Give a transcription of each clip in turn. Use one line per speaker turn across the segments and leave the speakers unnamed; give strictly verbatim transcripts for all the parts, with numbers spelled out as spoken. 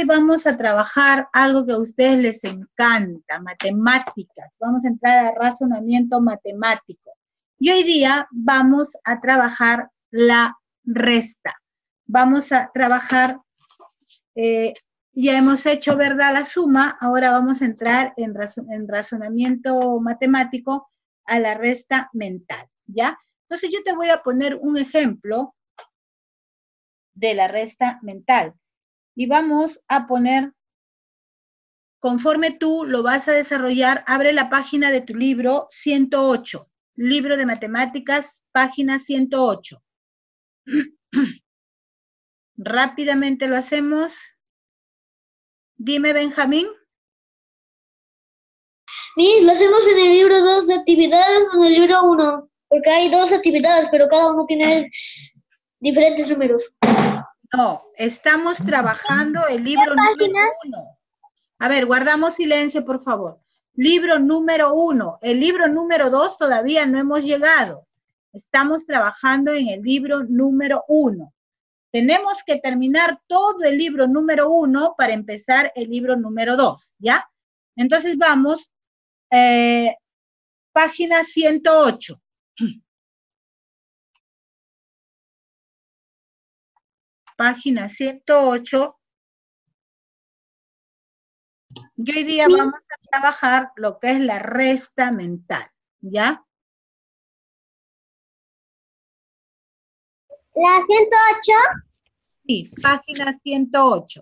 vamos a trabajar algo que a ustedes les encanta, matemáticas. Vamos a entrar a razonamiento matemático. Y hoy día vamos a trabajar la resta. Vamos a trabajar, eh, ya hemos hecho, ¿verdad?, la suma. Ahora vamos a entrar en, razon en razonamiento matemático a la resta mental, ¿ya? Entonces yo te voy a poner un ejemplo de la resta mental. Y vamos a poner, conforme tú lo vas a desarrollar, abre la página de tu libro ciento ocho. Libro de matemáticas, página ciento ocho. Rápidamente lo hacemos. Dime, Benjamín.
Miss, lo hacemos en el libro dos de actividades o en el libro uno, porque hay dos actividades, pero cada uno tiene diferentes números.
No, estamos trabajando el libro número uno. A ver, guardamos silencio, por favor. Libro número uno. El libro número dos todavía no hemos llegado. Estamos trabajando en el libro número uno. Tenemos que terminar todo el libro número uno para empezar el libro número dos, ¿ya? Entonces vamos, eh, página ciento ocho. Página ciento ocho. Y hoy día vamos a trabajar lo que es la resta mental, ¿ya?
¿La ciento ocho?
Sí, página ciento ocho.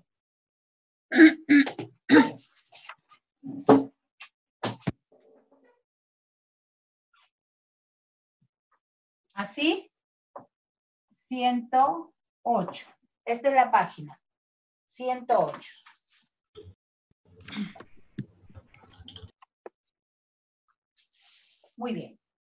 ¿Así? ciento ocho. Esta es la página. ciento ocho. Muy bien.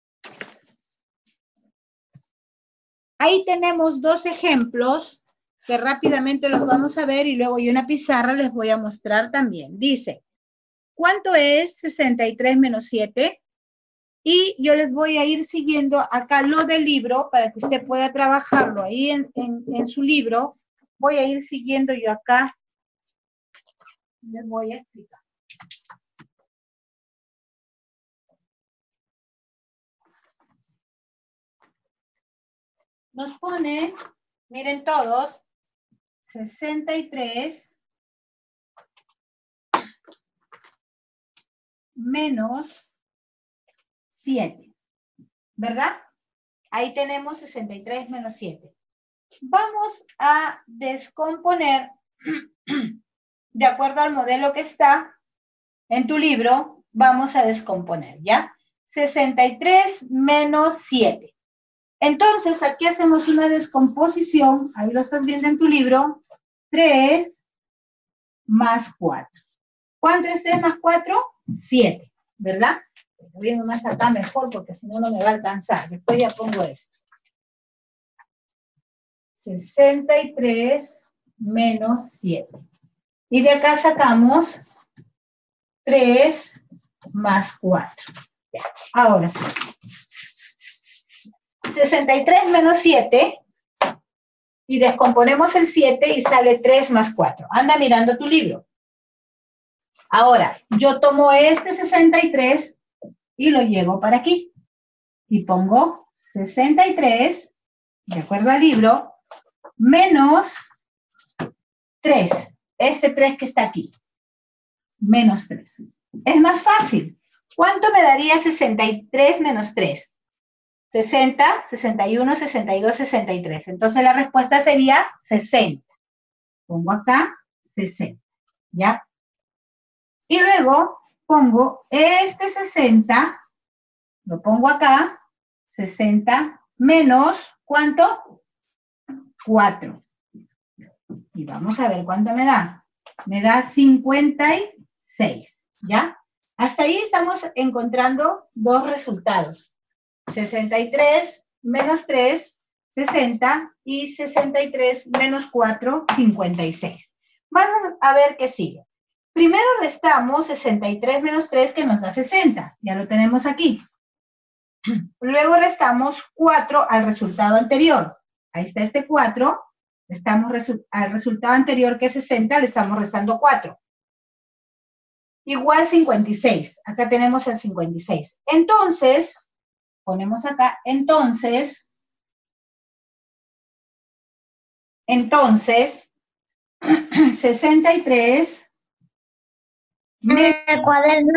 Ahí tenemos dos ejemplos que rápidamente los vamos a ver y luego yo una pizarra les voy a mostrar también. Dice, ¿cuánto es sesenta y tres menos siete? Y yo les voy a ir siguiendo acá lo del libro para que usted pueda trabajarlo ahí en, en, en su libro. Voy a ir siguiendo yo acá. Les voy a explicar. Nos pone, miren todos, sesenta y tres menos siete, ¿verdad? Ahí tenemos sesenta y tres menos siete. Vamos a descomponer, de acuerdo al modelo que está en tu libro, vamos a descomponer, ¿ya? sesenta y tres menos siete. Entonces, aquí hacemos una descomposición, ahí lo estás viendo en tu libro, tres más cuatro. ¿Cuánto es tres más cuatro? siete, ¿verdad? Voy a ir más acá mejor porque si no, no me va a alcanzar. Después ya pongo esto. sesenta y tres menos siete. Y de acá sacamos tres más cuatro. Ya, ahora sí. sesenta y tres menos siete. Y descomponemos el siete y sale tres más cuatro. Anda mirando tu libro. Ahora, yo tomo este sesenta y tres y lo llevo para aquí. Y pongo sesenta y tres, de acuerdo al libro, menos tres. Este tres que está aquí. Menos tres. Es más fácil. ¿Cuánto me daría sesenta y tres menos tres? sesenta, sesenta y uno, sesenta y dos, sesenta y tres. Entonces la respuesta sería sesenta. Pongo acá sesenta. ¿Ya? Y luego pongo este sesenta, lo pongo acá, sesenta menos, ¿cuánto? cuatro. Y vamos a ver cuánto me da. Me da cincuenta y seis, ¿ya? Hasta ahí estamos encontrando dos resultados. sesenta y tres menos tres, sesenta, y sesenta y tres menos cuatro, cincuenta y seis. Vamos a ver qué sigue. Primero restamos sesenta y tres menos tres, que nos da sesenta. Ya lo tenemos aquí. Luego restamos cuatro al resultado anterior. Ahí está este cuatro. Estamos resu al resultado anterior, que es sesenta, le estamos restando cuatro. Igual cincuenta y seis. Acá tenemos el cincuenta y seis. Entonces, ponemos acá, entonces, entonces, sesenta y tres
¿En el cuaderno?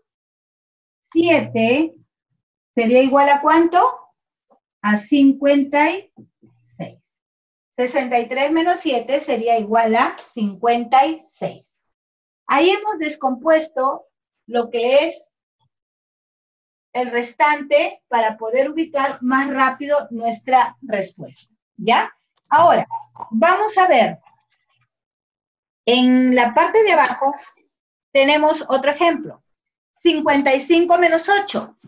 siete sería igual a ¿cuánto? A cincuenta y seis. sesenta y tres menos siete sería igual a cincuenta y seis. Ahí hemos descompuesto lo que es el restante para poder ubicar más rápido nuestra respuesta. ¿Ya? Ahora, vamos a ver. En la parte de abajo tenemos otro ejemplo. cincuenta y cinco menos ocho.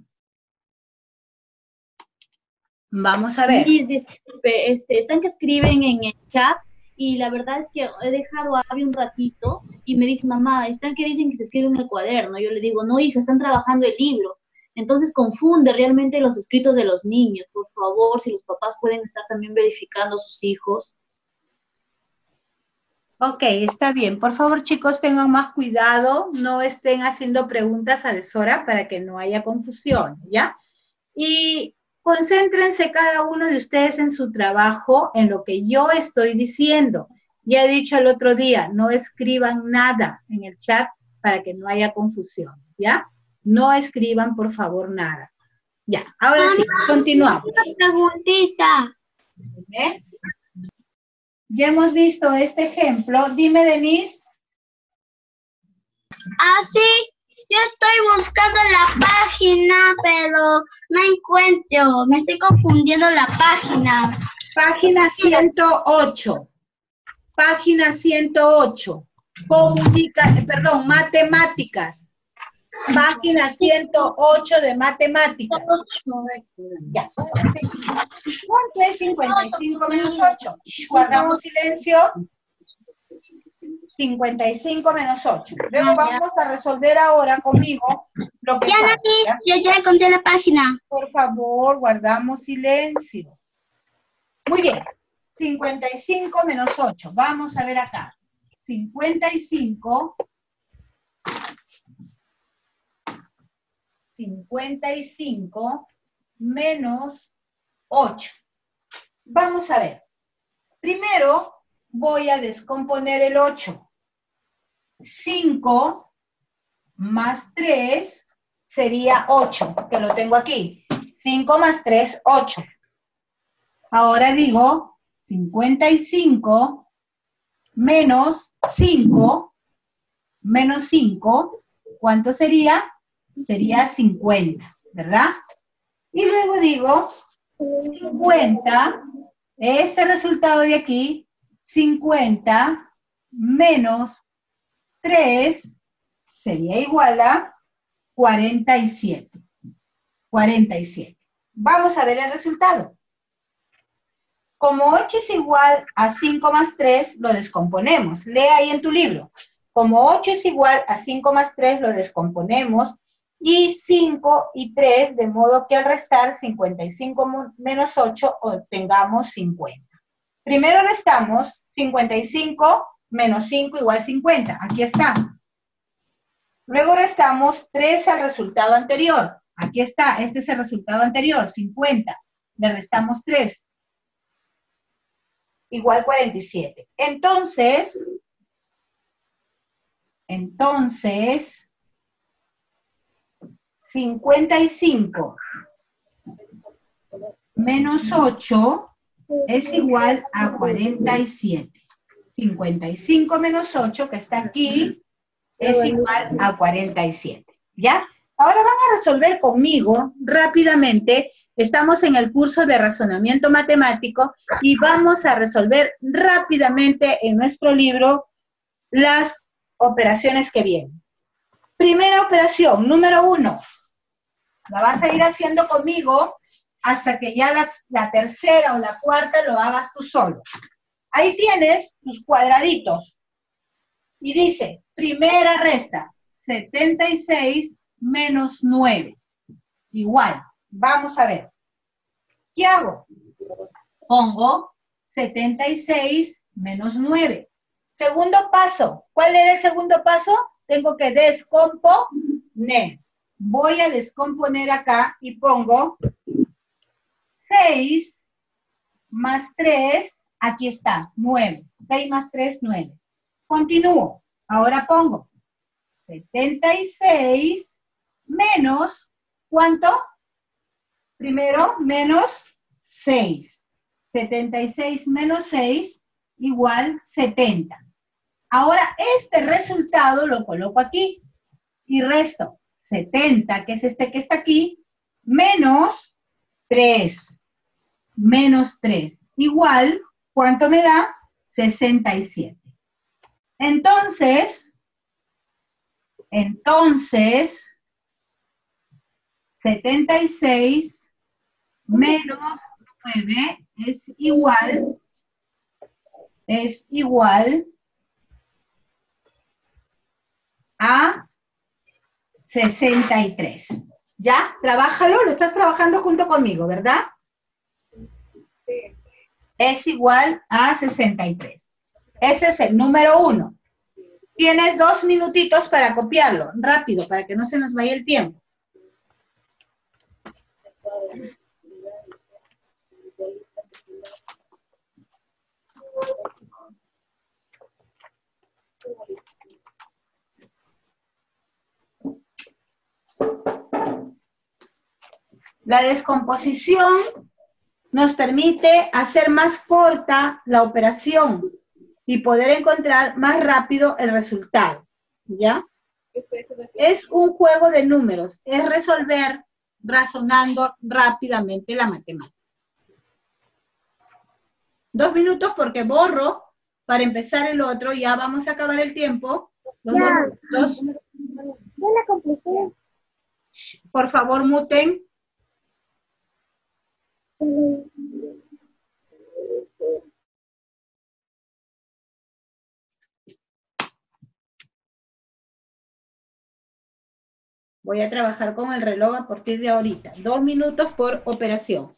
Vamos a ver.
Miss, disculpe, este, están que escriben en el chat y la verdad es que he dejado a Abby un ratito y me dice, mamá, están que dicen que se escribe en el cuaderno. Yo le digo, no, hija, están trabajando el libro. Entonces confunde realmente los escritos de los niños. Por favor, si los papás pueden estar también verificando a sus hijos.
Ok, está bien. Por favor, chicos, tengan más cuidado. No estén haciendo preguntas a deshora para que no haya confusión, ¿ya? Y concéntrense cada uno de ustedes en su trabajo, en lo que yo estoy diciendo. Ya he dicho el otro día, no escriban nada en el chat para que no haya confusión, ¿ya? No escriban, por favor, nada. Ya, ahora sí, continuamos.
Una preguntita.
¿Eh? Ya hemos visto este ejemplo. Dime, Denise.
Ah, sí. Yo estoy buscando la página, pero no encuentro. Me estoy confundiendo la página.
Página ciento ocho. Página ciento ocho. Comunica, perdón, matemáticas. Página ciento ocho de matemáticas. Ya. ¿Cuánto es cincuenta y cinco menos ocho? Guardamos silencio. cincuenta y cinco menos ocho. Luego vamos a resolver ahora conmigo lo que
Ya,
falta,
Nati,
¿ya?
yo ya encontré la página.
Por favor, guardamos silencio. Muy bien. cincuenta y cinco menos ocho. Vamos a ver acá. cincuenta y cinco. cincuenta y cinco menos ocho. Vamos a ver. Primero voy a descomponer el ocho. cinco más tres sería ocho, que lo tengo aquí. cinco más tres, ocho. Ahora digo cincuenta y cinco menos cinco, menos cinco, ¿cuánto sería? Sería cincuenta, ¿verdad? Y luego digo cincuenta, este resultado de aquí, cincuenta menos tres sería igual a cuarenta y siete. cuarenta y siete. Vamos a ver el resultado. Como ocho es igual a cinco más tres, lo descomponemos. Lee ahí en tu libro. Como ocho es igual a cinco más tres, lo descomponemos. Y cinco y tres, de modo que al restar cincuenta y cinco menos ocho, obtengamos cincuenta. Primero restamos cincuenta y cinco menos cinco igual cincuenta. Aquí está. Luego restamos tres al resultado anterior. Aquí está. Este es el resultado anterior, cincuenta. Le restamos tres. Igual cuarenta y siete. Entonces, entonces, cincuenta y cinco menos ocho es igual a cuarenta y siete. cincuenta y cinco menos ocho, que está aquí, es igual a cuarenta y siete. ¿Ya? Ahora van a resolver conmigo rápidamente. Estamos en el curso de razonamiento matemático y vamos a resolver rápidamente en nuestro libro las operaciones que vienen. Primera operación, número uno. La vas a ir haciendo conmigo hasta que ya la, la tercera o la cuarta lo hagas tú solo. Ahí tienes tus cuadraditos. Y dice, primera resta, setenta y seis menos nueve. Igual, vamos a ver. ¿Qué hago? Pongo setenta y seis menos nueve. Segundo paso. ¿Cuál era el segundo paso? Tengo que descomponer. Voy a descomponer acá y pongo seis más tres, aquí está, nueve. seis más tres, nueve. Continúo. Ahora pongo setenta y seis menos, ¿cuánto? Primero, menos seis. setenta y seis menos seis igual setenta. Ahora este resultado lo coloco aquí y resto setenta, que es este que está aquí, menos tres. Menos tres. Igual, ¿cuánto me da? sesenta y siete. Entonces, entonces, setenta y seis menos nueve es igual, es igual a sesenta y tres. ¿Ya? Trabájalo, lo estás trabajando junto conmigo, ¿verdad? Sí. Es igual a sesenta y tres. Ese es el número uno. Tienes dos minutitos para copiarlo, rápido, para que no se nos vaya el tiempo. La descomposición nos permite hacer más corta la operación y poder encontrar más rápido el resultado, ¿ya? Es un juego de números, es resolver razonando rápidamente la matemática. Dos minutos porque borro para empezar el otro, ya vamos a acabar el tiempo. Los
Ya.
dos,
Yo la completé.
por favor, muten. Voy a trabajar con el reloj a partir de ahorita. Dos minutos por operación.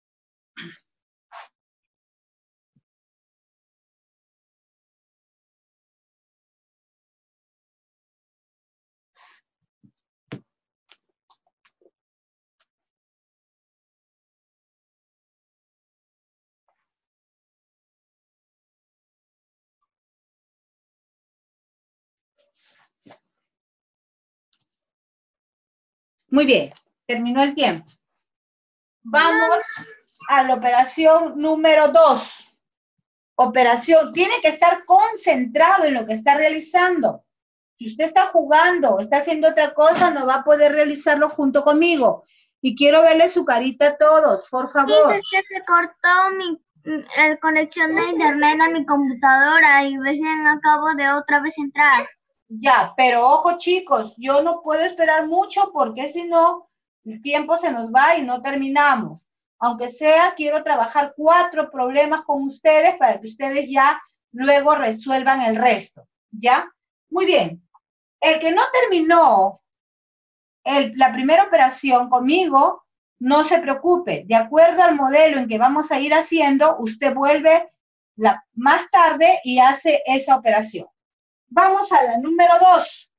Muy bien, terminó el tiempo. Vamos a la operación número dos. Operación, tiene que estar concentrado en lo que está realizando. Si usted está jugando, está haciendo otra cosa, no va a poder realizarlo junto conmigo. Y quiero verle su carita a todos, por favor.
Dice que se cortó mi el conexión de internet a mi computadora y recién acabo de otra vez entrar.
Ya, pero ojo chicos, yo no puedo esperar mucho porque si no, el tiempo se nos va y no terminamos. Aunque sea, quiero trabajar cuatro problemas con ustedes para que ustedes ya luego resuelvan el resto, ¿ya? Muy bien. El que no terminó el, la primera operación conmigo, no se preocupe. De acuerdo al modelo en que vamos a ir haciendo, usted vuelve la, más tarde y hace esa operación. Vamos a la número dos.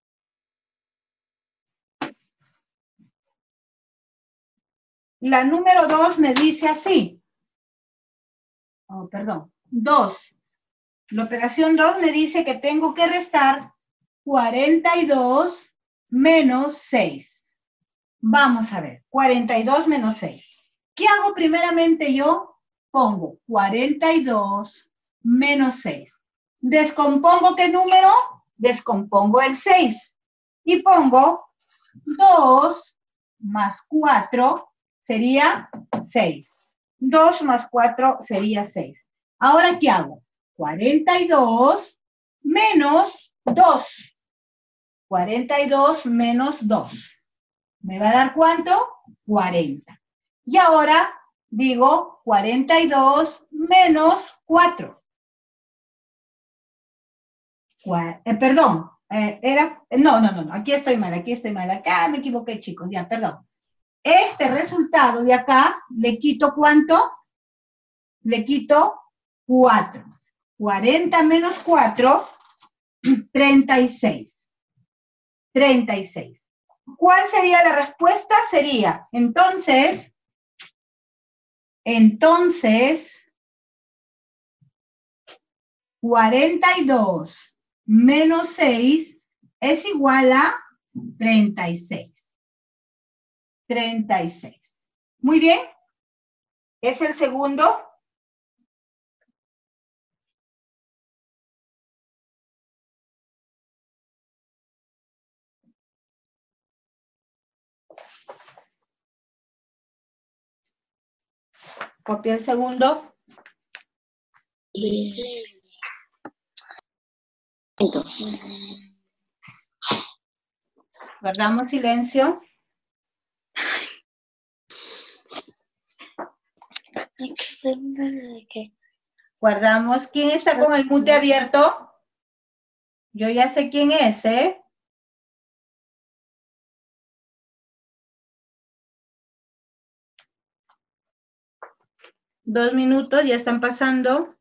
La número dos me dice así. Oh, perdón. dos. La operación dos me dice que tengo que restar cuarenta y dos menos seis. Vamos a ver. cuarenta y dos menos seis. ¿Qué hago primeramente yo? Pongo cuarenta y dos menos seis. ¿Descompongo qué número? Descompongo el seis. Y pongo dos más cuatro sería seis. dos más cuatro sería seis. Ahora, ¿qué hago? cuarenta y dos menos dos. cuarenta y dos menos dos. ¿Me va a dar cuánto? cuarenta. Y ahora digo cuarenta y dos menos cuatro. Eh, perdón, eh, era, no, no, no, no, aquí estoy mal, aquí estoy mal, acá me equivoqué, chicos, ya, perdón. Este resultado de acá, le quito ¿cuánto? Le quito cuatro. cuarenta menos cuatro, treinta y seis. treinta y seis. ¿Cuál sería la respuesta? Sería, entonces, entonces, cuarenta y dos menos seis es igual a treinta y seis. treinta y seis. Muy bien. Es el segundo. Copia el segundo. Guardamos silencio. Guardamos. ¿Quién está con el mute abierto? Yo ya sé quién es, ¿eh? Dos minutos, ya están pasando.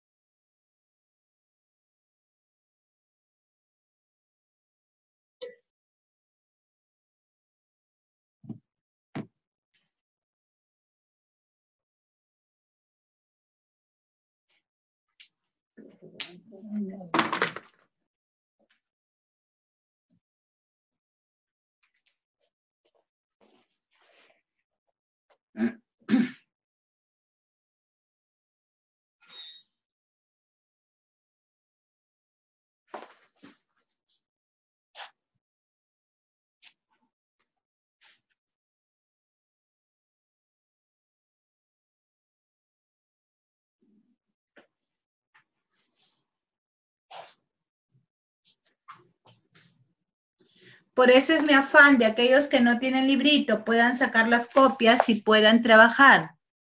Por eso es mi afán de aquellos que no tienen librito puedan sacar las copias y puedan trabajar.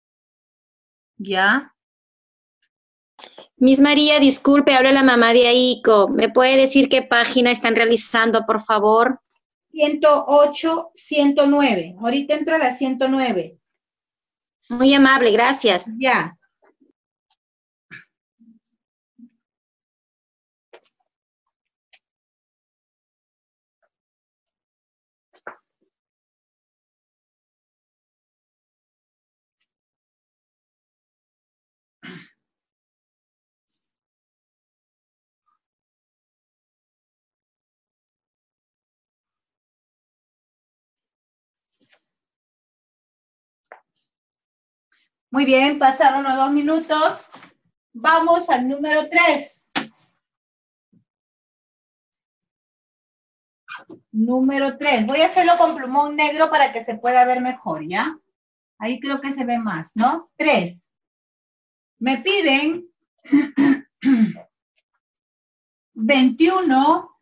¿Ya?
Miss María, disculpe, habla la mamá de Aiko. ¿Me puede decir qué página están realizando, por favor?
ciento ocho, ciento nueve. Ahorita entra la ciento nueve.
Muy amable, gracias.
Ya. Muy bien, pasaron los dos minutos. Vamos al número tres. Número tres. Voy a hacerlo con plumón negro para que se pueda ver mejor, ¿ya? Ahí creo que se ve más, ¿no? tres. Me piden veintiuno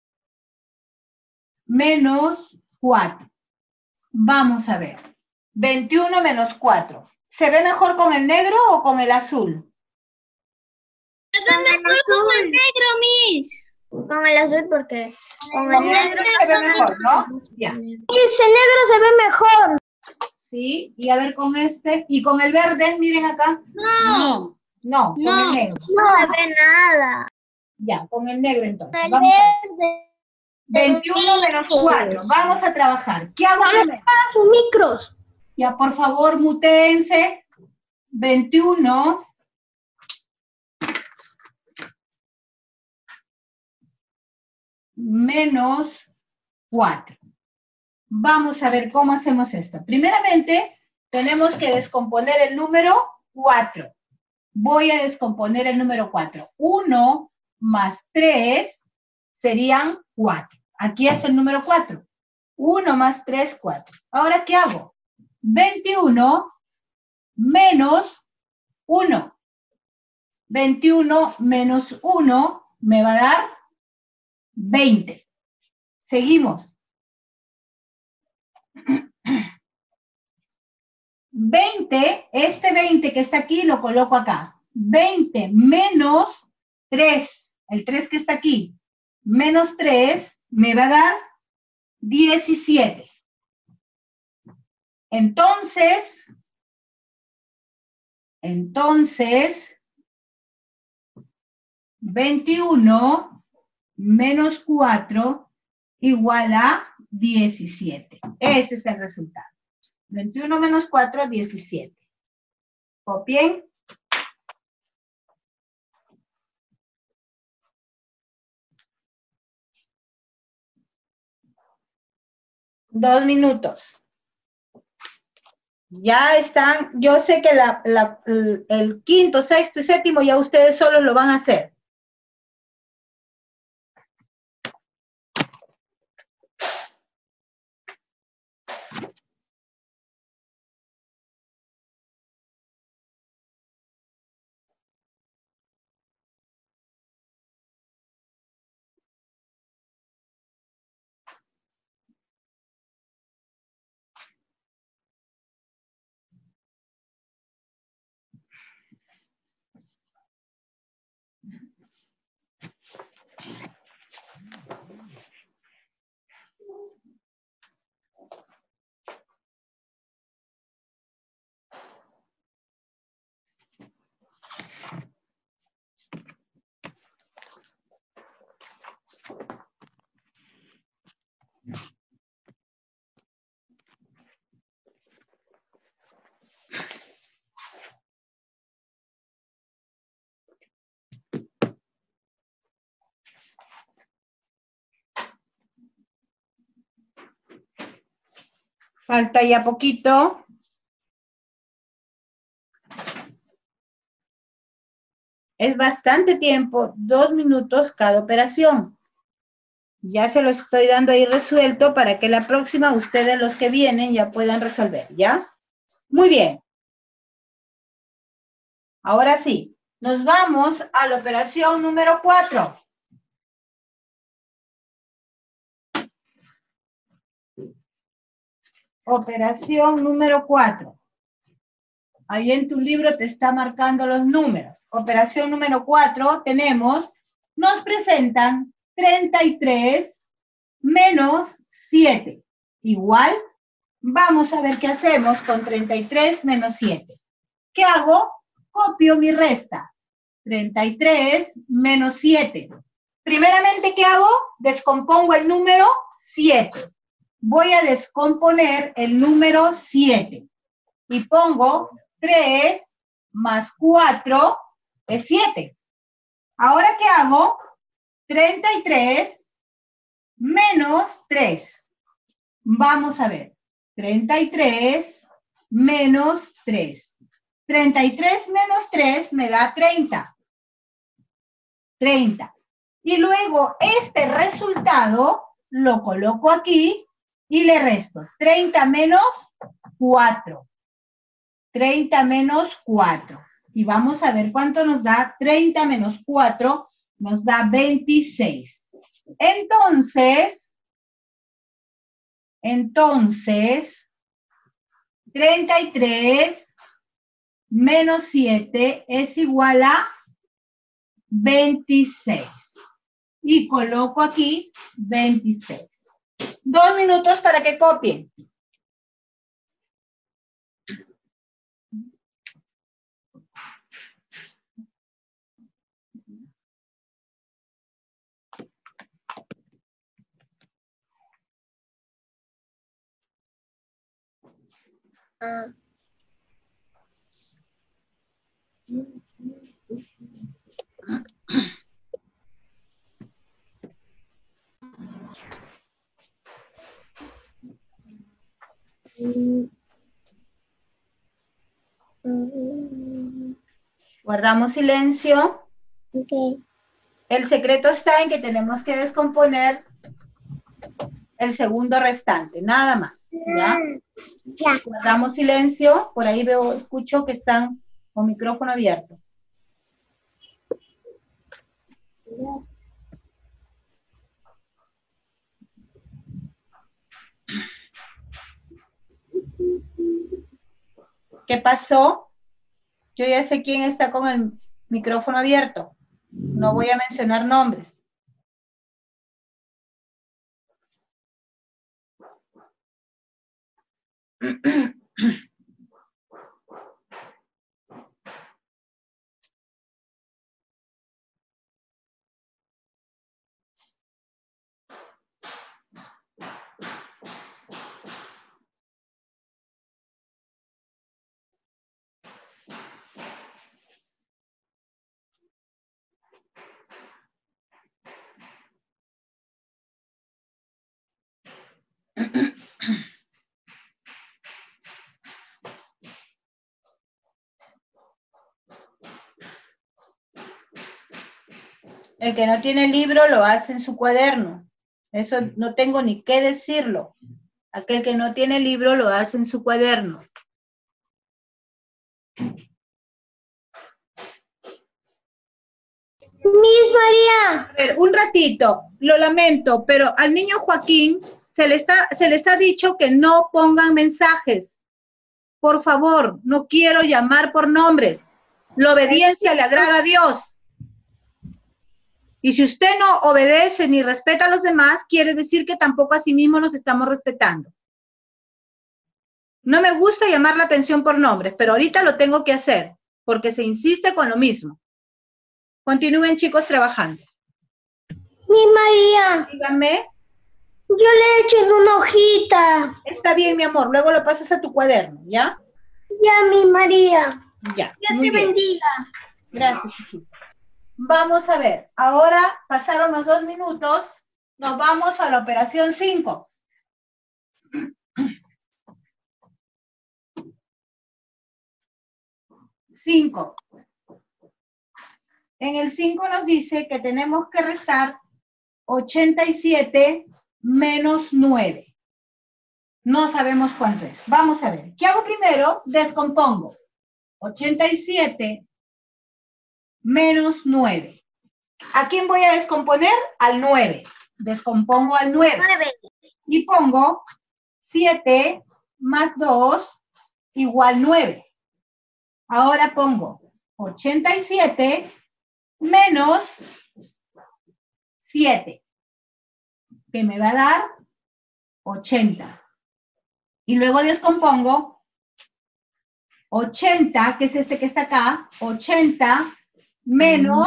menos cuatro. Vamos a ver. veintiuno menos cuatro. ¿Se ve mejor con el negro o con el azul?
Se ve mejor con el negro, Miss.
Con el azul porque con
Con
el
el negro se ve mejor, ¿no? Ya.
Miss, el negro se ve mejor.
Sí, y a ver con este. Y con el verde, miren acá.
No.
No, con
No.
el negro.
no se ve nada.
Ya, con el negro entonces.
El
Vamos a ver.
verde.
veintiuno menos cuatro. Vamos a trabajar. ¿Qué hago primero?
Sus micros.
Ya, por favor, mutéense. veintiuno menos cuatro. Vamos a ver cómo hacemos esto. Primeramente, tenemos que descomponer el número cuatro. Voy a descomponer el número cuatro. uno más tres serían cuatro. Aquí está el número cuatro. uno más tres, cuatro. Ahora, ¿qué hago? veintiuno menos uno. veintiuno menos uno me va a dar veinte. Seguimos. veinte, este veinte que está aquí lo coloco acá. veinte menos tres, el tres que está aquí, menos tres me va a dar diecisiete. Entonces, entonces, veintiuno menos cuatro igual a diecisiete. Este es el resultado. veintiuno menos cuatro, diecisiete. Copien. Dos minutos. Ya están, yo sé que la, la, el, el quinto, sexto y séptimo ya ustedes solos lo van a hacer. Falta ya poquito. Es bastante tiempo, dos minutos cada operación. Ya se lo estoy dando ahí resuelto para que la próxima ustedes los que vienen ya puedan resolver, ¿ya? Muy bien. Ahora sí, nos vamos a la operación número cuatro. Operación número cuatro. Ahí en tu libro te está marcando los números. Operación número cuatro tenemos, nos presentan treinta y tres menos siete. Igual, vamos a ver qué hacemos con treinta y tres menos siete. ¿Qué hago? Copio mi resta. treinta y tres menos siete. Primeramente, ¿qué hago? Descompongo el número siete. Voy a descomponer el número siete. Y pongo tres más cuatro es siete. Ahora, ¿qué hago? treinta y tres menos tres. Vamos a ver. treinta y tres menos tres. treinta y tres menos tres me da treinta. treinta. Y luego este resultado lo coloco aquí y le resto. treinta menos cuatro. treinta menos cuatro. Y vamos a ver cuánto nos da. treinta menos cuatro nos da veintiséis. Entonces, entonces, treinta y tres menos siete es igual a veintiséis. Y coloco aquí veintiséis. Dos minutos para que copien.
Ah.
Guardamos silencio.
Okay.
El secreto está en que tenemos que descomponer el segundo restante, nada más, ¿ya?
Ya.
Guardamos silencio. Por ahí veo, escucho que están con micrófono abierto. ¿Qué pasó? Yo ya sé quién está con el micrófono abierto. No voy a mencionar nombres. El que no tiene libro lo hace en su cuaderno. Eso no tengo ni qué decirlo. Aquel que no tiene libro lo hace en su cuaderno.
Miss María.
A ver, un ratito, lo lamento, pero al niño Joaquín se les, está, se les ha dicho que no pongan mensajes. Por favor, no quiero llamar por nombres. La obediencia le agrada a Dios. Y si usted no obedece ni respeta a los demás, quiere decir que tampoco a sí mismo nos estamos respetando. No me gusta llamar la atención por nombres, pero ahorita lo tengo que hacer, porque se insiste con lo mismo. Continúen, chicos, trabajando.
Miss María.
Díganme.
Yo le he hecho en una hojita.
Está bien, mi amor. Luego lo pasas a tu cuaderno, ¿ya?
Ya, Miss María.
Ya,
Dios
muy
te
bien.
bendiga.
Gracias, hijita. Vamos a ver. Ahora pasaron los dos minutos. Nos vamos a la operación cinco. cinco. En el cinco nos dice que tenemos que restar ochenta y siete menos nueve. No sabemos cuánto es. Vamos a ver. ¿Qué hago primero? Descompongo. ochenta y siete menos nueve. ¿A quién voy a descomponer? Al nueve. Descompongo al nueve. Y pongo siete más dos igual nueve. Ahora pongo ochenta y siete menos siete, que me va a dar ochenta. Y luego descompongo ochenta, que es este que está acá, ochenta menos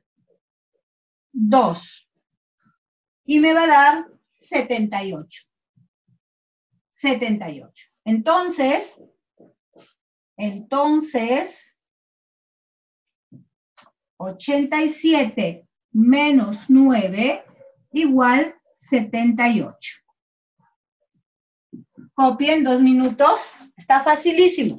dos. Y me va a dar setenta y ocho. setenta y ocho. Entonces, entonces, ochenta y siete menos nueve igual setenta y ocho. Copien dos minutos. Está facilísimo.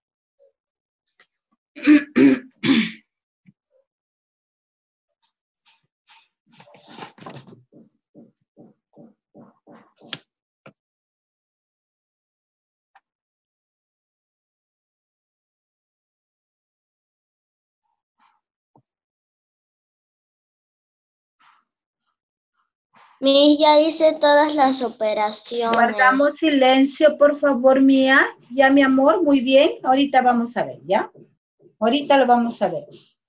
Miss, ya hice todas las operaciones.
Guardamos silencio, por favor, Mía. Ya, mi amor, muy bien. Ahorita vamos a ver, ¿ya? Ahorita lo vamos a ver.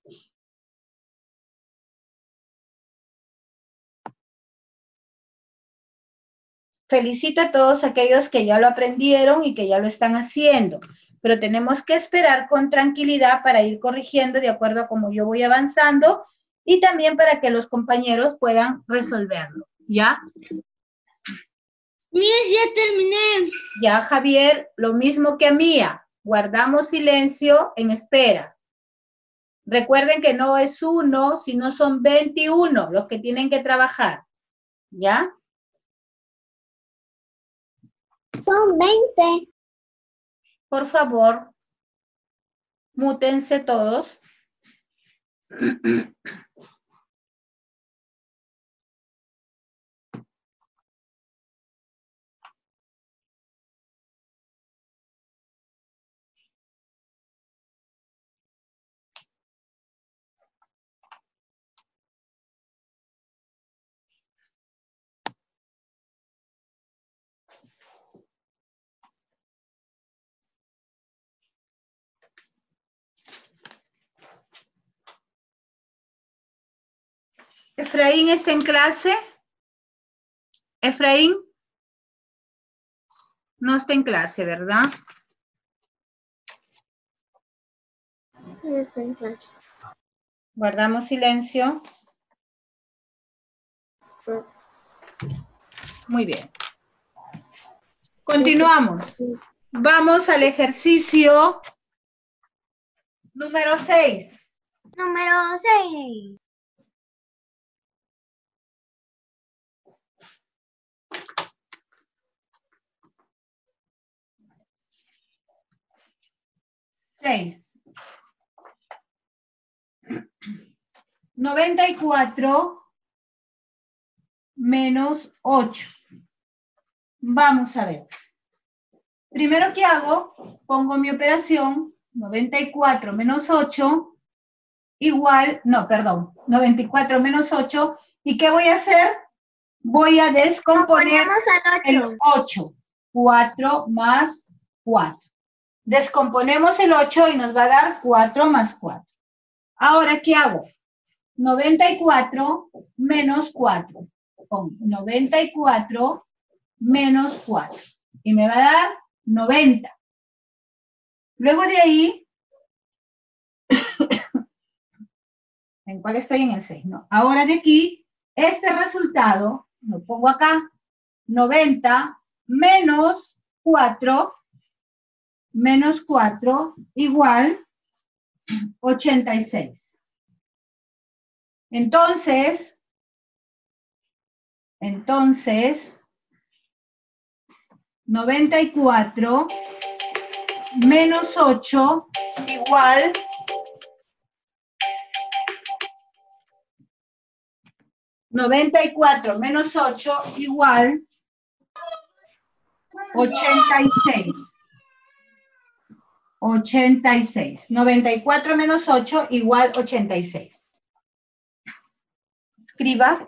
Felicito a todos aquellos que ya lo aprendieron y que ya lo están haciendo, pero tenemos que esperar con tranquilidad para ir corrigiendo de acuerdo a cómo yo voy avanzando y también para que los compañeros puedan resolverlo, ¿ya?
Miss, ya terminé.
Ya, Javier, lo mismo que a Mía. Guardamos silencio en espera. Recuerden que no es uno, sino son veintiuno los que tienen que trabajar, ¿ya?
Son veinte.
Por favor, mútense todos. Efraín está en clase. Efraín no está en clase, ¿verdad?
Está en clase.
Guardamos silencio. Muy bien. Continuamos. Vamos al ejercicio número seis.
Número seis.
seis. noventa y cuatro menos ocho. Vamos a ver. Primero que hago, pongo mi operación, noventa y cuatro menos ocho, igual, no, perdón, noventa y cuatro menos ocho, ¿y qué voy a hacer? Voy a descomponer el ocho, cuatro más cuatro. Descomponemos el ocho y nos va a dar cuatro más cuatro. Ahora, ¿qué hago? noventa y cuatro menos cuatro. Pongo noventa y cuatro menos cuatro. Y me va a dar noventa. Luego de ahí, ¿en cuál estoy? En el seis, ¿no? Ahora de aquí, este resultado, lo pongo acá, noventa menos cuatro, menos cuatro, igual ochenta y seis. Entonces, entonces, noventa y cuatro menos ocho igual noventa y cuatro menos ocho igual ochenta y seis. ochenta y seis. noventa y cuatro menos ocho igual ochenta y seis. Escriba.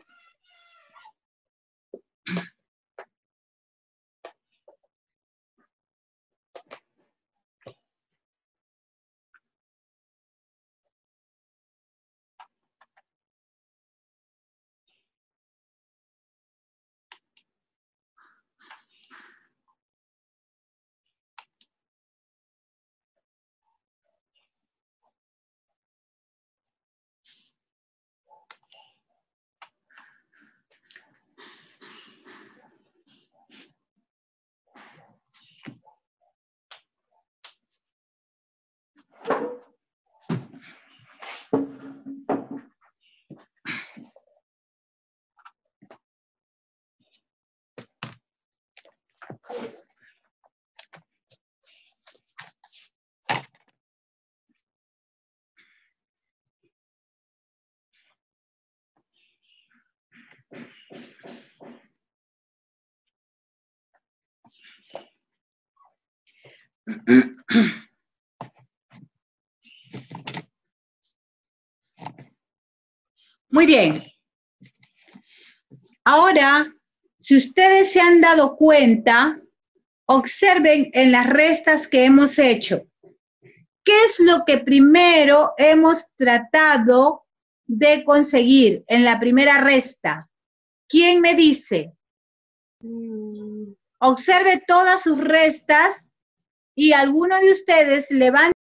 Muy bien. Ahora, si ustedes se han dado cuenta, observen en las restas que hemos hecho. ¿Qué es lo que primero hemos tratado de conseguir en la primera resta? ¿Quién me dice? Observe todas sus restas y alguno de ustedes levante